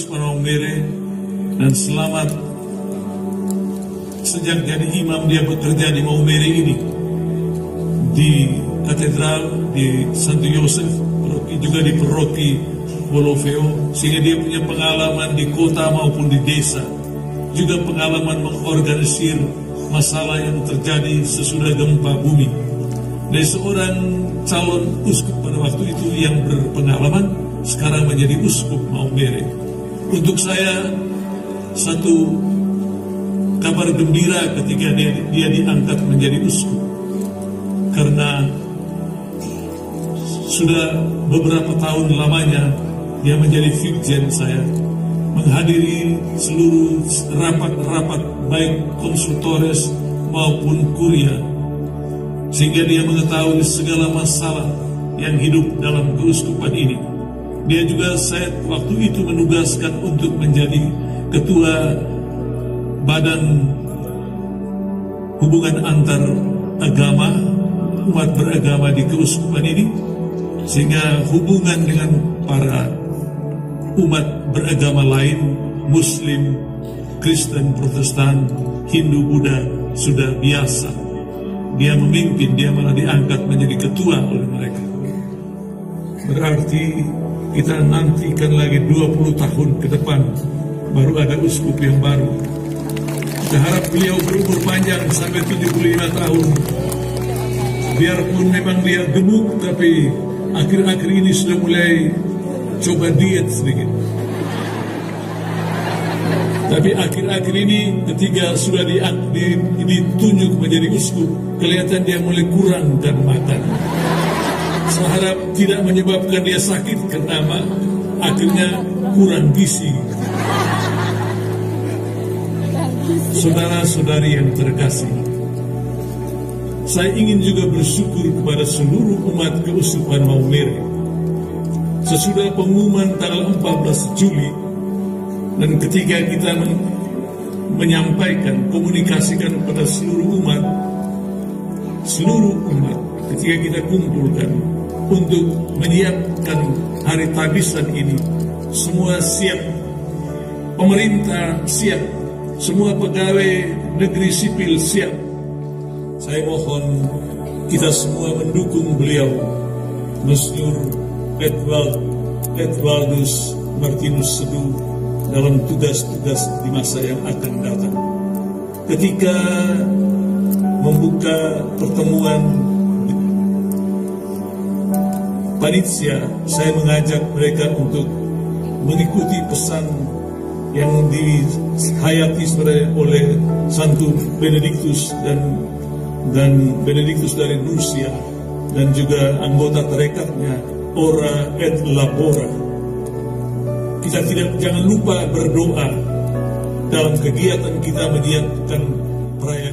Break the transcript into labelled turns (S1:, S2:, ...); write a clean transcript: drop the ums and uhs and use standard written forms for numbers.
S1: Keuskupan Maumere, dan selamat sejak jadi imam dia bekerja di Maumere ini, di katedral, di Santo Yosef, juga di paroki Wolofeo, sehingga dia punya pengalaman di kota maupun di desa, juga pengalaman mengorganisir masalah yang terjadi sesudah gempa bumi. Dari seorang calon uskup pada waktu itu yang berpengalaman, sekarang menjadi uskup Maumere. Untuk saya satu kabar gembira ketika dia diangkat menjadi uskup, karena sudah beberapa tahun lamanya dia menjadi fikjen saya, menghadiri seluruh rapat-rapat baik konsultores maupun kuria, sehingga dia mengetahui segala masalah yang hidup dalam keuskupan ini. Dia juga saya waktu itu menugaskan untuk menjadi ketua badan hubungan antar agama, umat beragama di keuskupan ini, sehingga hubungan dengan para umat beragama lain, Muslim, Kristen, Protestan, Hindu, Buddha sudah biasa. Dia memimpin, dia malah diangkat menjadi ketua oleh mereka. Berarti kita nantikan lagi 20 tahun ke depan baru ada uskup yang baru. Kita harap beliau berumur panjang sampai 75 tahun. Biarpun memang dia gemuk, tapi akhir-akhir ini sudah mulai coba diet sedikit. Tapi akhir-akhir ini ketika sudah ditunjuk menjadi uskup, kelihatan dia mulai kurang dan makan. Saya harap tidak menyebabkan dia sakit karena akhirnya kurang gizi. Saudara-saudari yang terkasih, saya ingin juga bersyukur kepada seluruh umat keuskupan Maumere. Sesudah pengumuman tanggal 14 Juli, dan ketika kita menyampaikan, komunikasikan kepada seluruh umat, ketika kita kumpulkan untuk menyiapkan hari tabisan ini, semua siap, pemerintah siap, semua pegawai negeri sipil siap. Saya mohon kita semua mendukung beliau, Monsinyur Edwardus Martinus Seduh, dalam tugas-tugas di masa yang akan datang. Ketika membuka pertemuan panitia, saya mengajak mereka untuk mengikuti pesan yang dihayati oleh Santo Benediktus dan Benediktus dari Nursia, dan juga anggota tarekatnya, Ora et Labora. Kita jangan lupa berdoa dalam kegiatan kita menyiapkan perayaan